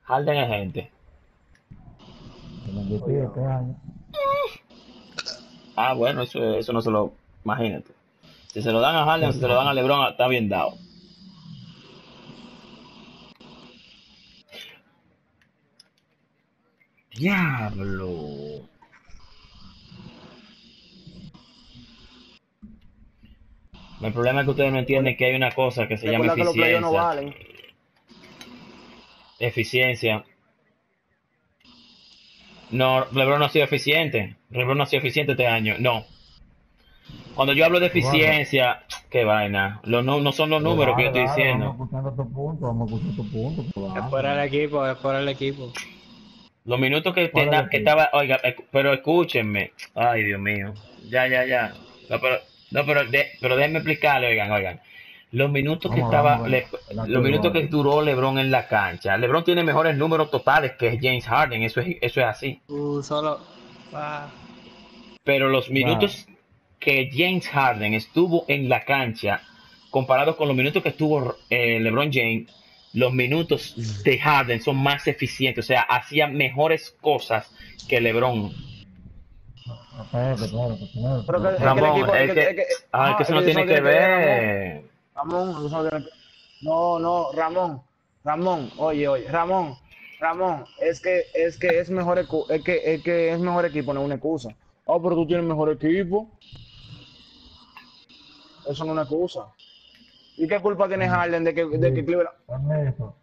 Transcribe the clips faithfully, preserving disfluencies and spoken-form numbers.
Harden es gente. El M V P Oye, de este año. Ah, bueno, eso, eso no se lo. Imagínate. Si se lo dan a Harden o si se lo dan a LeBron, está bien dado. Diablo. El problema es que ustedes no entienden recuerda, que hay una cosa que se llama recuerda que los playoffs no eficiencia. valen. Eficiencia. No, LeBron no ha sido eficiente. LeBron no ha sido eficiente este año. No. Cuando yo hablo de Pero vale, eficiencia, qué vaina. Los no, no son los pero números que yo dale, estoy dale, vamos diciendo. escuchando tu punto, vamos escuchando tu punto, pero Es dale, por el dale. equipo, es por el equipo. Los minutos que, ¿Cuál es el tena- que equipo? estaba, oiga, ec- pero escúchenme. Ay, Dios mío. Ya, ya, ya. No, pero, no, pero, de- pero déjenme explicarle, oigan, oigan. Los minutos que Vamos a ver, estaba, vamos a ver. le- ¿Verdad los que minutos que vale? duró LeBron en la cancha. LeBron tiene mejores números totales que James Harden, eso es, eso es así. Uh, solo. Ah, Pero los O sea, minutos que James Harden estuvo en la cancha, comparado con los minutos que estuvo eh, LeBron James, los minutos de Harden son más eficientes, o sea, hacía mejores cosas que LeBron. espérate, espérate, espérate, Pero pero que, es que el Ramón, espérate. equipo, es es que, que, es que, ah, es que ajá, eso es no que eso tiene no que tiene que ver, Ramón. ver. Ramón, eso no tiene que No, no, Ramón, Ramón, oye, oye, Ramón, Ramón, es que, es que es mejor, ecu- es que, es que es mejor equipo, no es una excusa. Oh, pero tú tienes mejor equipo, eso no es una excusa. ¿Y qué culpa tiene Ah, Harden de que, de que sí, Cleveland? dame eso.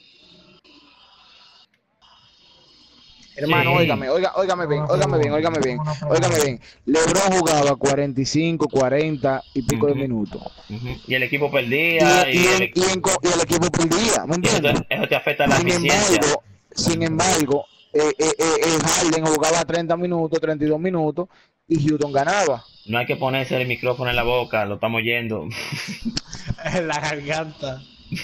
Hermano, Sí. óigame, oiga, óigame Tengo bien, una óigame bien, pregunta, óigame tengo bien, una óigame pregunta. bien. LeBron jugaba cuarenta y cinco, cuarenta y pico de Ujú, minutos. ujú. Y el equipo Y, perdía y, y el, en- y, en co- y el equipo perdía, ¿me y eso, te, entiendes? eso te afecta a la Sin eficiencia. embargo, sin embargo, eh, eh, eh, eh, Harden jugaba treinta minutos, treinta y dos minutos y Houston ganaba. No hay que ponerse el micrófono en la boca, lo estamos oyendo. en la garganta.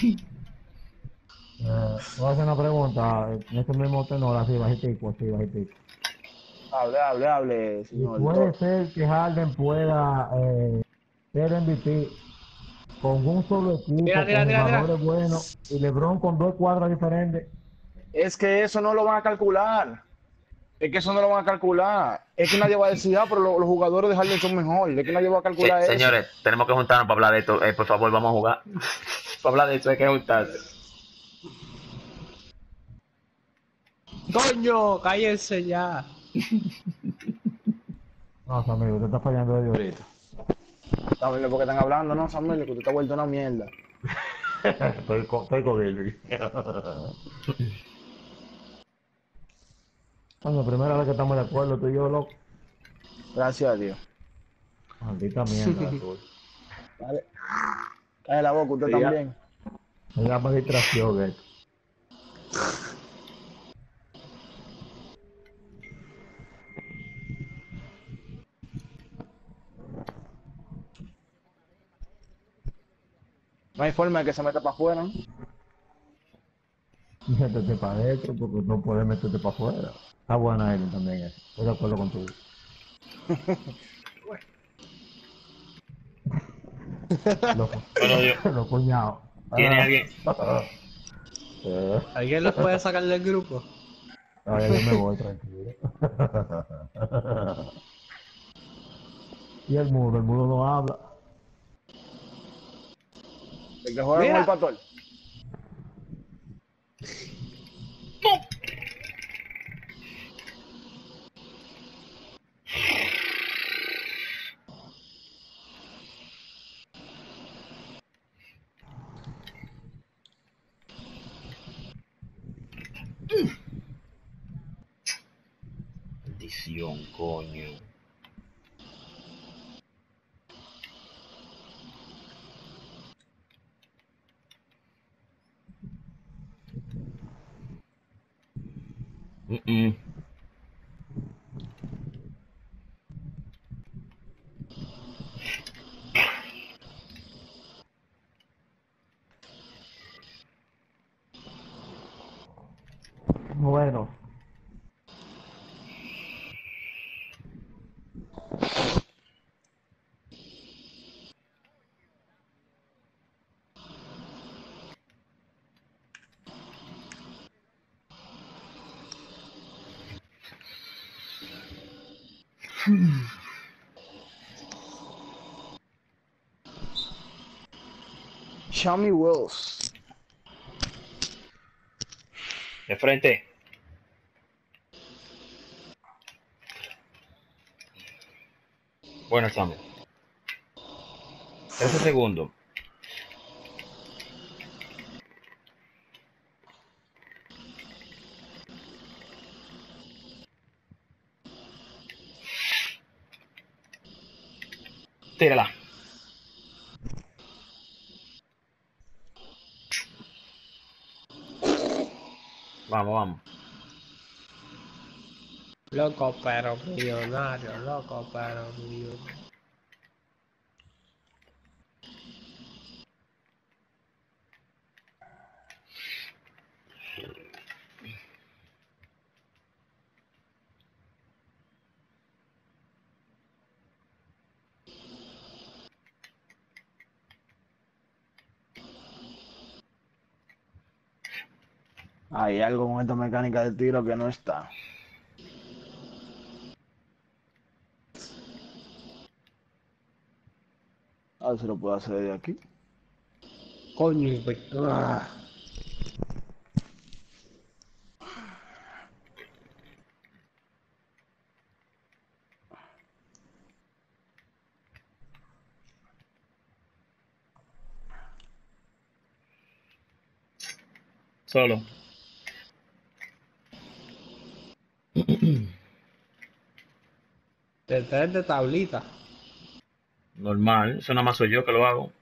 Eh, voy a hacer una pregunta en ese mismo tenor, así bajitico, así bajitico. Hable, hable, hable, Y señor. puede Todo. ser que Harden pueda eh, ser M V P con un solo Tira, equipo, tira, con tira, tira. jugadores buenos, y LeBron con dos cuadras diferentes. Es que eso no lo van a calcular. Es que eso no lo van a calcular. Es que nadie va a decir, ah, pero lo- los jugadores de Harden son mejores. Es que nadie va a Se- calcular eso. señores, tenemos que juntarnos para hablar de esto. Eh, por favor, vamos a jugar. Para hablar de esto hay que juntarse. Coño, cállense ya. No, amigo, usted está fallando de ahorita. Saben porque están hablando, ¿no, Samuel? Que tú te has vuelto una mierda. estoy, con, estoy con él. Bueno, primera vez que estamos de acuerdo, tú y yo, loco. Gracias a Dios. Maldita mierda la tuya. Dale, cállate la boca, usted Se llama, también. se llama distracción, esto. No hay forma de que se meta para afuera, ¿no? Métete para adentro porque no puedes meterte para afuera. Está buena él también eso. Estoy de acuerdo contigo. Los, Bueno, Dios, los cuñados. ¿tiene Ah. alguien? Eh, ¿Alguien los puede sacar del grupo? ahora yo me voy tranquilo. Y el mudo, el mudo no habla. El que juega con el Mira. pastor. Maldición, coño. Mm -mm. Bueno, Xiaomi Wells. De frente. Bueno, Samuel. trece segundos. Tírala. Vamos, vamos. Loco pero millonario, loco pero millonario. Hay algo con esta mecánica de tiro que no está. A ver si lo puedo hacer de aquí. Coño, pues, ah. Solo. De tres de tablita. Normal. Eso nada más soy yo que lo hago.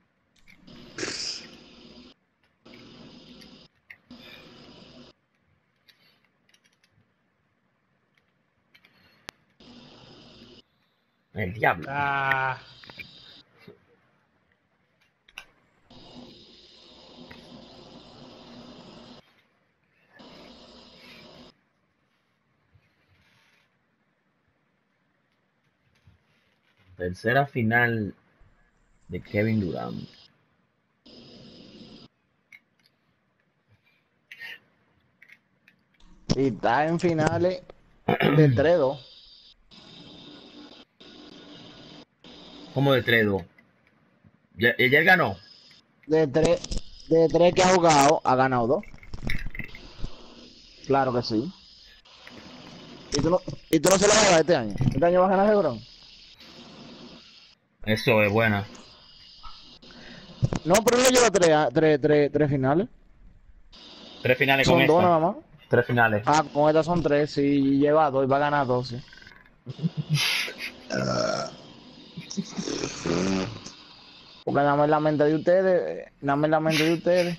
El diablo. Ah. Tercera final de Kevin Durant. Y está en finales de tres dos. ¿Cómo de tres dos? ¿Ya, ya él ganó? De tres de tres que ha jugado, ha ganado dos. Claro que sí. ¿Y tú no, y tú no se la vas a dar este año? ¿Este año vas a ganar LeBron? Eso es buena. No, pero no lleva tres, a- tres, tres, tres finales. Tres finales con Son dos esta. nada más. Tres finales. Ah, con estas son tres, sí, lleva dos y va a ganar dos, sí. Porque nada más en la mente de ustedes, nada más en la mente de ustedes.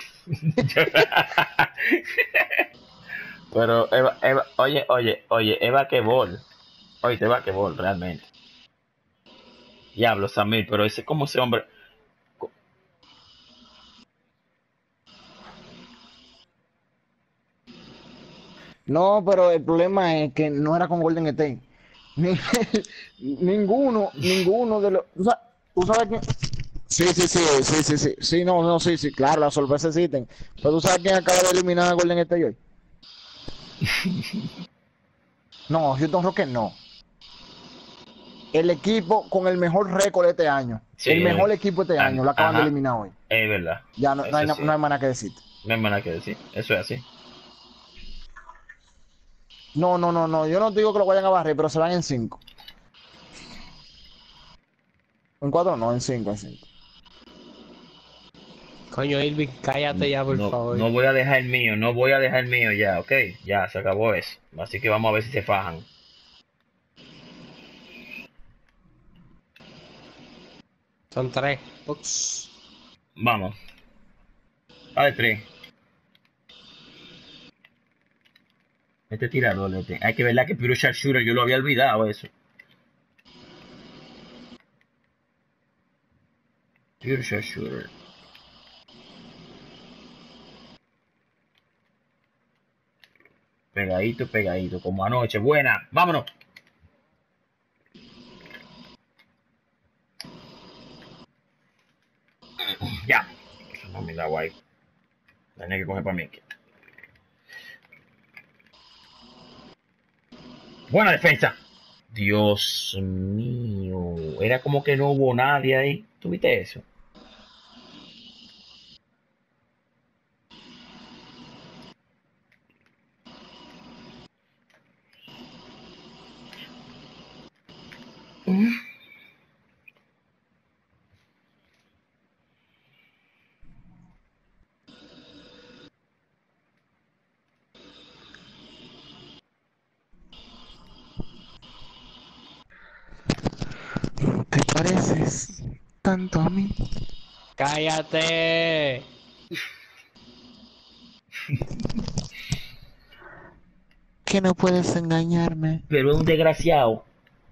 Pero, Eva, Eva, oye, oye, oye, Eva que bol. Oye, te va que bol, realmente. Diablo, Samir, pero ese, como ese hombre. No, pero el problema es que no era con Golden State. Ni- ninguno, ninguno de los. ¿Tú sabes, tú sabes quién? Sí, sí, sí, sí, sí, sí. Sí, no, no, sí, sí, claro, las sorpresas existen. Pero tú sabes quién acaba de eliminar a Golden State hoy. No, Houston Rockets no. El equipo con el mejor récord este año. Sí, El mejor el- equipo este an- año lo acaban de ajá, eliminar hoy. es verdad. Ya no, no hay, Eso na- sí. no hay más nada que decirte. No hay más nada que decir. Eso es así. No, no, no, no. Yo no te digo que lo vayan a barrer, pero se van en cinco. En cuatro no, en cinco, en cinco. Coño, Irving, cállate ya, por No, favor. no voy a dejar el mío, no voy a dejar el mío ya, ¿ok? Ya, se acabó eso. Así que vamos a ver si se fajan. Son tres. Ups. Vamos. A ver, tres. Este tirador, este. Hay que verla que Pure Shooter, yo lo había olvidado eso. Pure Shooter. Pegadito, pegadito, como anoche. Buena, vámonos. Ya. Eso no me da guay. Tenía que coger para mí. Buena defensa. Dios mío. Era como que no hubo nadie ahí. ¿Tuviste eso? ¿Te pareces tanto a mí? ¡Cállate! Que no puedes engañarme. Pero es un desgraciado.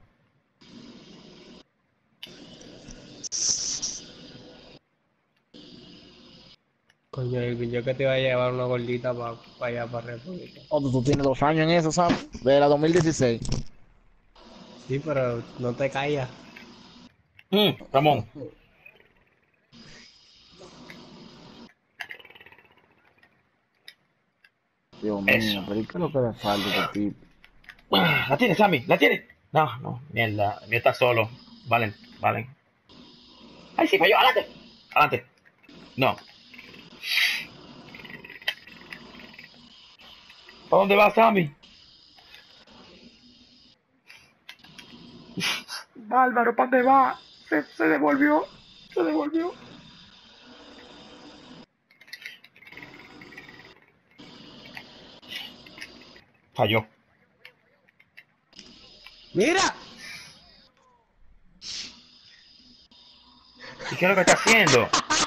Coño, yo que te iba a llevar una gordita para allá, para República. Oh, tú, tú tienes dos años en eso, ¿sabes? De la dos mil dieciséis. Sí, pero no te callas. Mm, Ramón. Dios Eso. mío, pero ¿y qué es lo que le falta a este tipo? Ah, ¿La tienes, Sammy? ¿La tienes? No, no, mierda. El mío está solo. Valen, valen. Ay, sí, falló. Adelante. Adelante. No. ¿Para dónde vas, Sammy? Álvaro, ¿para dónde va? Se, se devolvió. Se devolvió. Falló. ¡Mira! ¿Y qué es lo que está haciendo?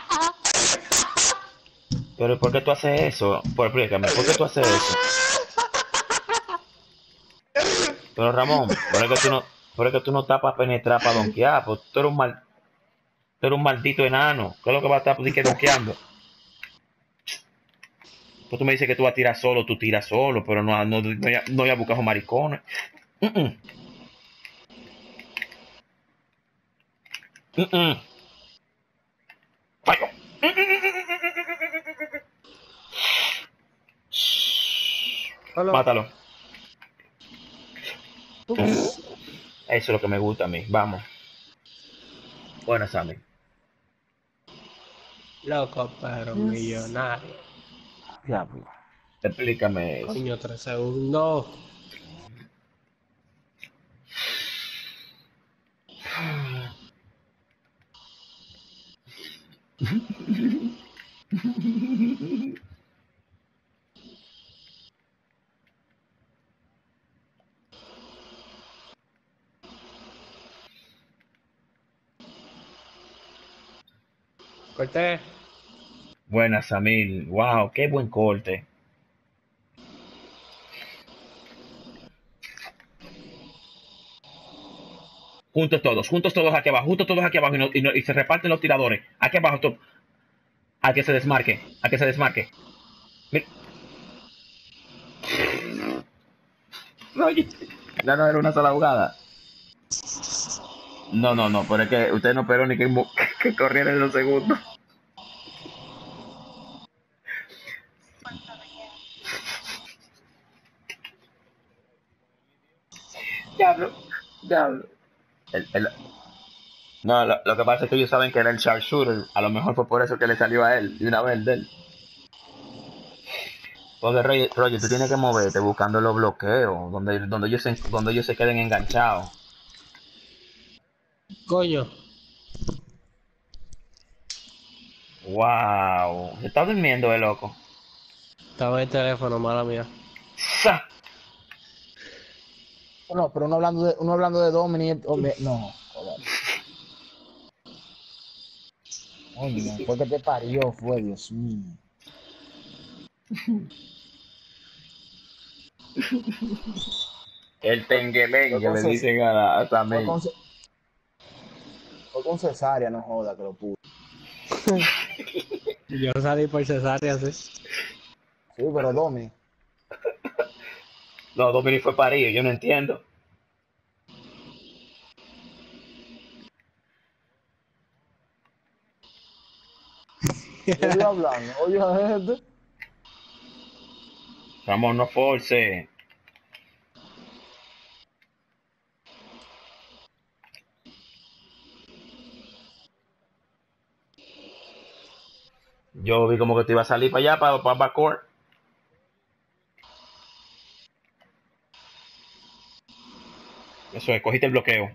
Pero ¿por qué tú haces eso? Por, explícame, ¿por qué tú haces eso? Pero Ramón, ¿por qué tú no, por qué tú no estás para penetrar, para donkear? Pues tú eres un mal, tú eres un maldito enano. ¿Qué es lo que va a estar pues, que donkeando? Pues tú me dices que tú vas a tirar solo, tú tiras solo, pero no, no, no, no, no voy a buscar un maricones. Mm -mm. Mm -mm. Fallo. Hola. Mátalo. Eso es lo que me gusta a mí. Vamos. Buenas, Sammy. Loco, pero millonario. Diablo. Explícame eso. Coño, tres segundos. Corté. Buenas, Samil. Wow, qué buen corte. Juntos todos, juntos todos aquí abajo, juntos todos aquí abajo y, no, y, no, y se reparten los tiradores. Aquí abajo, todo. A que se desmarque, a que se desmarque. Mira. No, ya no era una sola jugada. No, no, no, pero es que usted no esperó ni que, que corriera en los segundos. Diablo, diablo. El, el, no, lo, lo que pasa es que ellos saben que era el sharpshooter. A lo mejor fue por eso que le salió a él y una vez el de él. Porque Roger, Roger, tú tienes que moverte buscando los bloqueos, donde, donde, ellos, se, donde ellos se queden enganchados. Coño. Wow, se está durmiendo el loco. Estaba en el teléfono, mala mía. ¡Sa! No, pero uno hablando de, uno hablando de Dominic, no, joder. Coño, fue que te parió, fue, Dios mío. El tenguelengue Fue le con, dicen a, la, a fue Sammy. con, fue con cesárea, no joda, que lo pudo. Yo salí por cesárea, sí. Sí, pero Domi. No, Dominic fue parido, yo no entiendo. Estoy hablando, oye, gente. Ramón, no force. Yo vi como que te iba a salir para allá, para, para backcourt. Eso es, cogiste el bloqueo.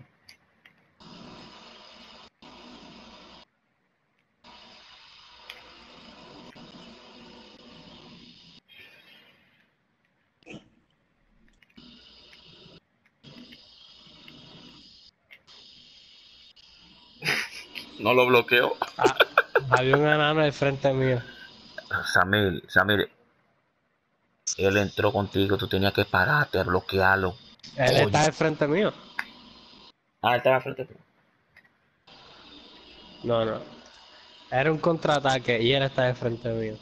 No lo bloqueó. Ah, había un enano al frente mío. Samir, Samir, él entró contigo, tú tenías que pararte a bloquearlo. Él está Coño. al frente mío. Ah, él estaba frente a ti. No, no. Era un contraataque y él está al frente mío.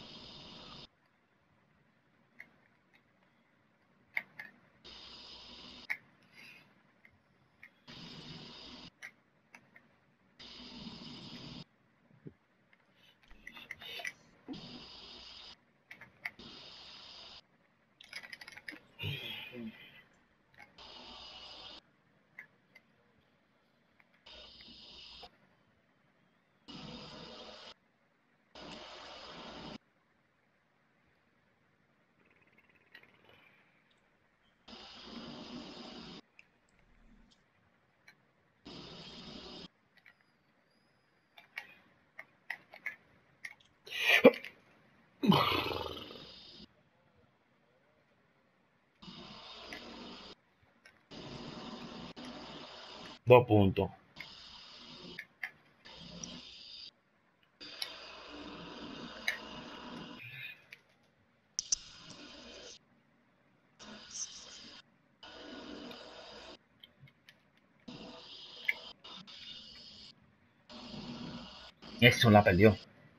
Dos puntos. Eso la perdió.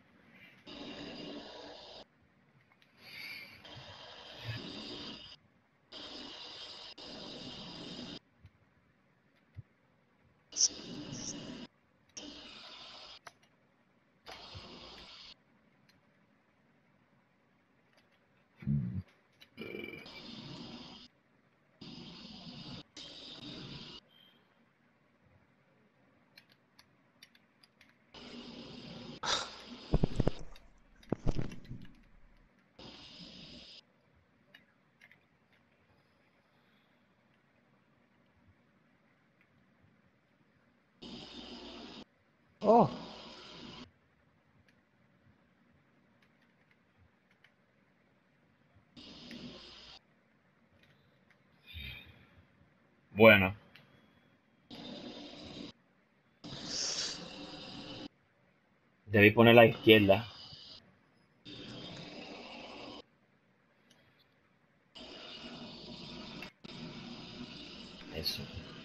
Oh, Bueno. Debí poner la izquierda. Eso.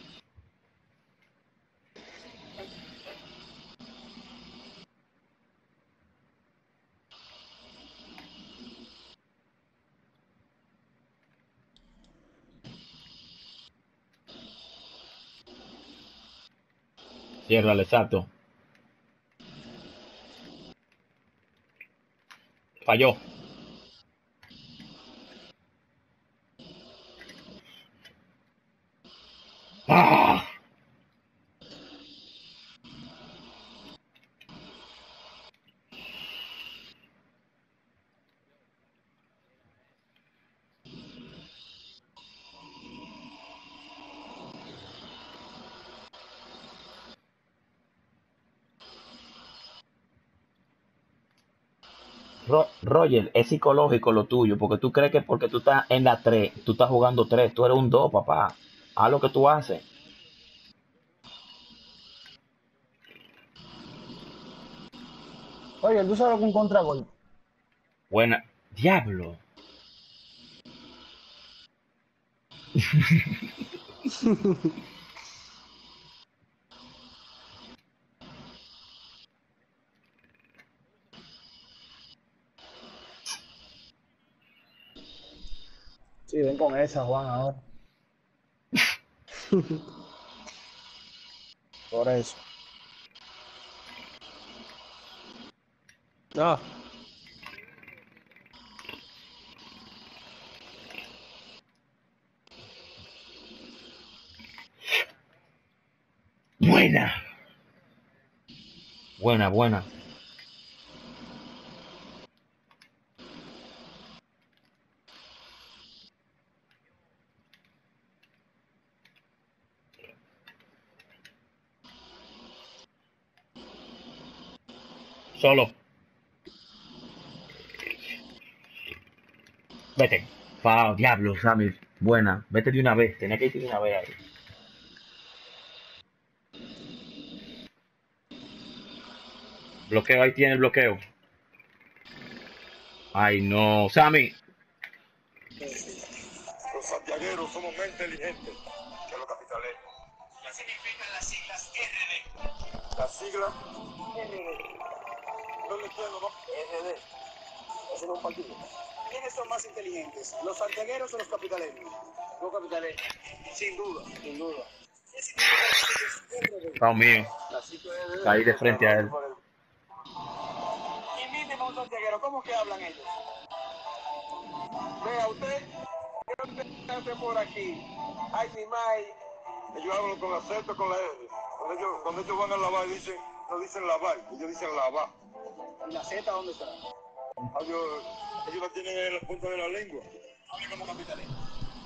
Cierra, exacto. Falló. ¡Ah! Ro- Roger, es psicológico lo tuyo, porque tú crees que porque tú estás en la tres, tú estás jugando tres, tú eres un dos, papá. Haz lo que tú haces. Oye, tú sabes que un contragolpe. Buena. Diablo. Sí, ven con esa, Juan, ahora. Por eso. no. Buena. Buena, buena. Solo. Vete. Wow, diablo, Sammy. Buena. Vete de una vez. Tenía que irte de una vez ahí. Bloqueo, ahí tiene el bloqueo. Ay, no. Sammy. Los santiagueros somos más inteligentes que los capitaleños. ¿Qué significan las siglas R D? Las siglas R D. No me entiendo, ¿no? R D. Ese no es un partido. ¿Quiénes son más inteligentes? ¿Los santiagueros o los capitaleños? Los capitaleños. Sin duda, sin duda. ¿Qué significan las siglas R D? Dios mío. Las siglas R D. Caí de frente a él. Imíteme a un santiaguero. ¿Cómo que hablan ellos? Vea usted, ¿qué hace por aquí? Ay, mi mai. Ellos hablan con acento, con la R. Cuando ellos, cuando ellos van a lavar, dicen, no dicen lavar, ellos dicen lavar. ¿Y la Z dónde está? Ellos, ellos la tienen en la punta de la lengua. Hable como capitalino.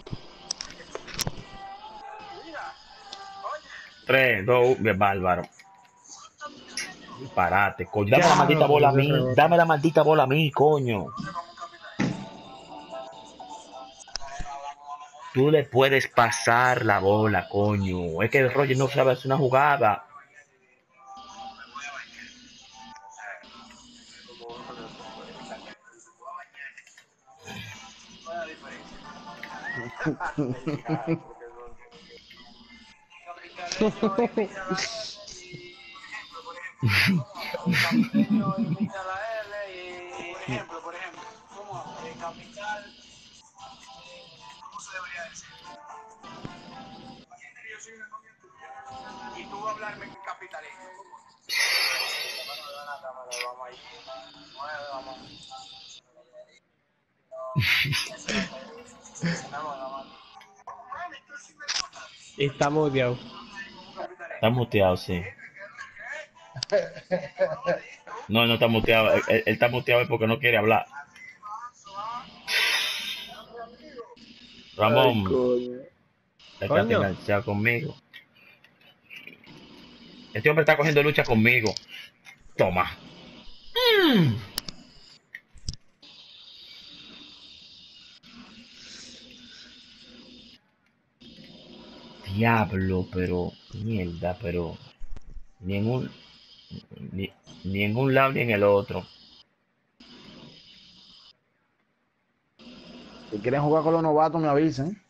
Mira, oye. tres, dos, uno. Bárbaro. Disparate, coño. Dame la Ya, maldita bola a qué mí. rebote. Dame la maldita bola a mí, coño. Tú le puedes pasar la bola, coño. Es que el Roger no sabe hacer una jugada. Capitaleño imita la R y, por ejemplo, por ejemplo, ¿cómo? Eh, capital, eh, ¿cómo se debería decir? Imagínate que yo soy una novia tuya y tú vas a hablarme en capitaleño. ¿Cómo? Vamos ahí. Está muteado. Está muteado, sí. No, no está muteado. Él, él- él está muteado porque no quiere hablar. Ramón, te quedaste Coño. enganchado conmigo. Este hombre está cogiendo lucha conmigo. Toma. Mm. Diablo, pero mierda, pero ni en un ni, ni en un lado ni en el otro. Si quieren jugar con los novatos, me avisen.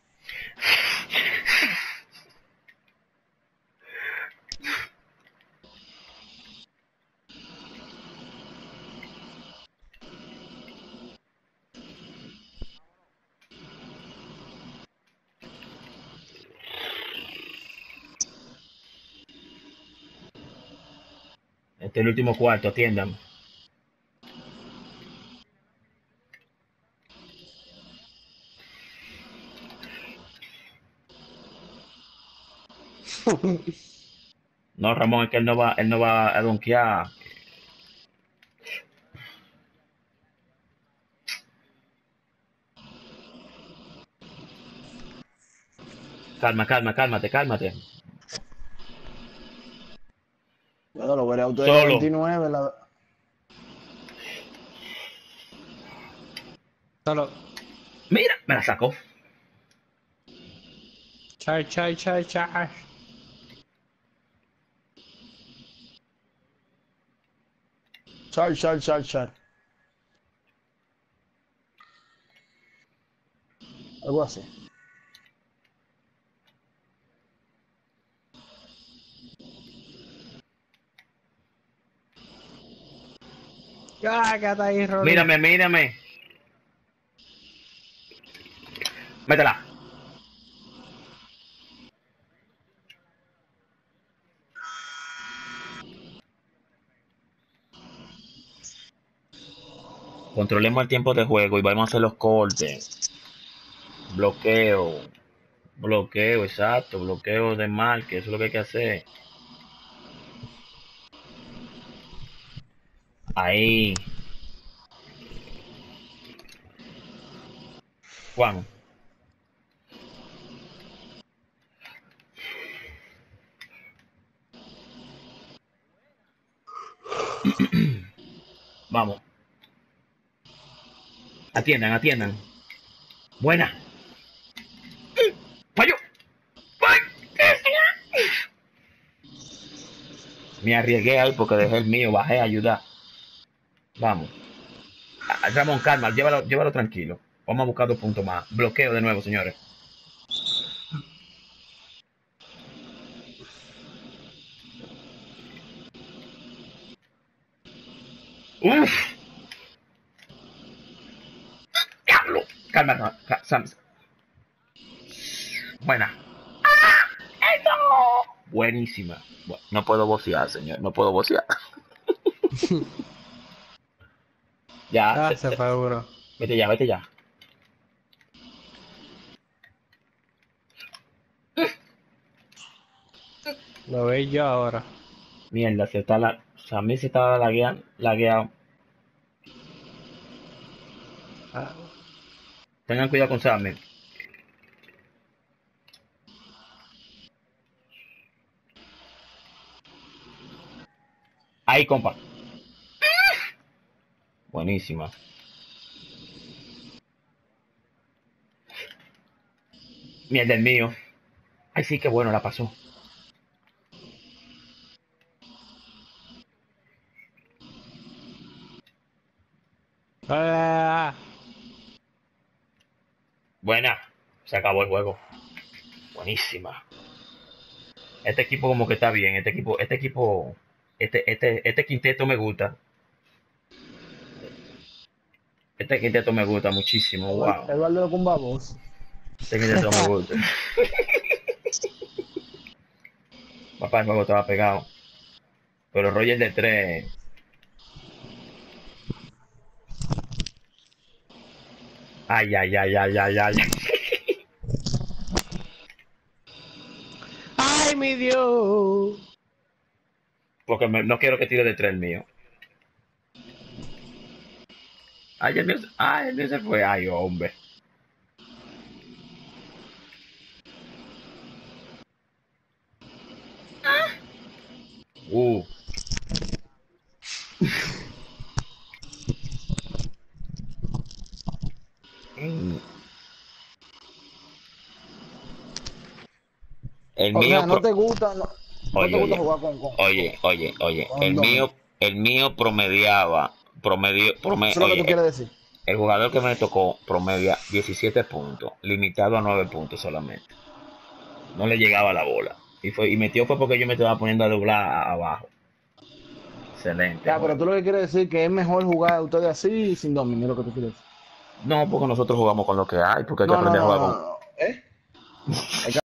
Este es el último cuarto, atiendan. No, Ramón, es que él no va, él no va a donkear. Calma, calma, cálmate, cálmate. Bueno, lo veré a ustedes Solo. veintinueve. La... Solo. Mira, me la sacó. Char, char, char, char. Char, char, char, char. Algo así. Ah, quédate ahí, Ronnie. Mírame, mírame. Métela. Controlemos el tiempo de juego y vamos a hacer los cortes. Bloqueo. Bloqueo, exacto. Bloqueo de marque. Eso es lo que hay que hacer. Ahí. Juan. Vamos. Atiendan, atiendan. Buena. Falló. Me arriesgué ahí porque dejé el mío, bajé a ayudar. Vamos. Ah, Ramón, calma, llévalo, llévalo tranquilo. Vamos a buscar dos puntos más. Bloqueo de nuevo, señores. Uf. Diablo. Calma, calma, calma, Sam. Buena. ¡Ah! ¡Eso! Buenísima. Bueno, no puedo vocear, señor. No puedo vocear. Ya. Ah, se- se se- fue uno. Vete ya, vete ya. Lo veis yo ahora. Mierda, se está la. O sea, a mí se estaba lagueando. Lagueado. Ah, Tengan cuidado con Sammy. Ahí, compa. Buenísima. Mierda, el mío. Ay, sí, qué bueno la pasó. ah, Buena. Se acabó el juego. Buenísima. Este equipo como que está bien. Este equipo, este equipo, este, este, este quinteto me gusta. Este quinteto me gusta muchísimo. Wow. Eduardo lo cumbamos. Este quinteto me gusta. Papá, el juego estaba pegado. Pero Roger de tres. Ay, ay, ay, ay, ay, ay. ¡Ay, mi Dios! Porque me- no quiero que tire de tres el mío. Ay, el mío, se- ay, el mío se fue. Ay, hombre. Uh. Mm. El O mío, sea, no pro- te gusta, no, no oye, te gusta oye, jugar con, con, oye, oye, oye, con el dominio. mío, el mío promediaba, promedio, prome- Eso es lo que tú oye, quieres decir. el jugador que me tocó promedia diecisiete puntos, limitado a nueve puntos solamente. No le llegaba la bola. Y fue, y metió fue porque yo me estaba poniendo a doblar a- abajo. Excelente. Ya, pero juego. tú lo que quieres decir que es mejor jugar ustedes así sin dominio, es lo que tú quieres decir. No, porque nosotros jugamos con lo que hay, porque hay que No, no, aprender a no, jugar no, con. no. ¿Eh? Hay que